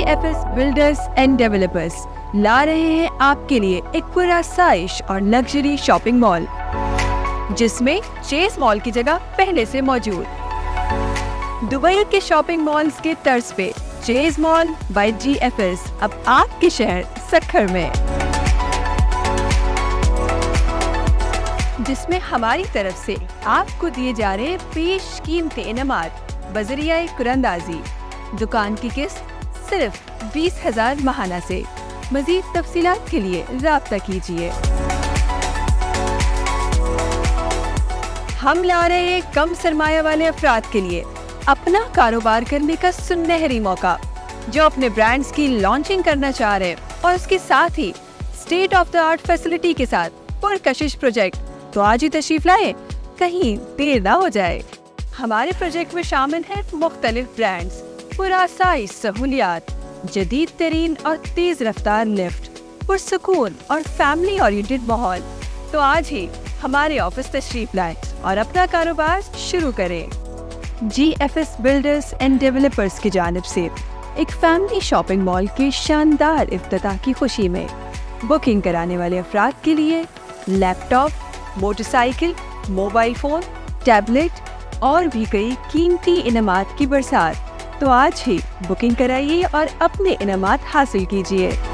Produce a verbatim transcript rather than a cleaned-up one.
F S builders and developers ला रहे हैं आपके लिए एक पूरा साइश और लग्जरी शॉपिंग मॉल, जिसमें चेस मॉल की जगह पहले से मौजूद। दुबई के शॉपिंग मॉल्स के तर्ज पे Chase mall by G F S अब आपके शहर सक्खर में, जिसमें हमारी तरफ से आपको दिए जा रहे पेश कीमती इनामात बजरिया कुरंदाजी। दुकान की किस्त सिर्फ बीस हजार माहाना से। मजीद तफसीलात के लिए राब्ता कीजिए। हम ला रहे हैं कम सरमाया वाले अफराद के लिए अपना कारोबार करने का सुनहरी मौका, जो अपने ब्रांड्स की लॉन्चिंग करना चाह रहे हैं और उसके साथ ही state of the art facility के साथ पुरकशिश प्रोजेक्ट, तो आज ही तशरीफ लाए, कहीं देर ना हो जाए। हमारे प्रोजेक्ट में शामिल हैं मुख्तलिफ ब्रांड्स, पुरसाइज सहूलियात, जदीद तरीन और तेज रफ्तार लिफ्ट, पुरसुकून और फैमिली ओरिएंटेड माहौल। तो आज ही हमारे ऑफिस तशरीफ लाएं और अपना कारोबार शुरू करें। G F S builders and developers की जानिब से एक फैमिली शॉपिंग मॉल के शानदार इफ्तिताह की खुशी में बुकिंग कराने वाले अफराद के लिए laptop, motorcycle, mobile phone, tablet और भी कई कीमती इनामात की बरसात। तो आज ही बुकिंग कराइए और अपने इनामात हासिल कीजिए।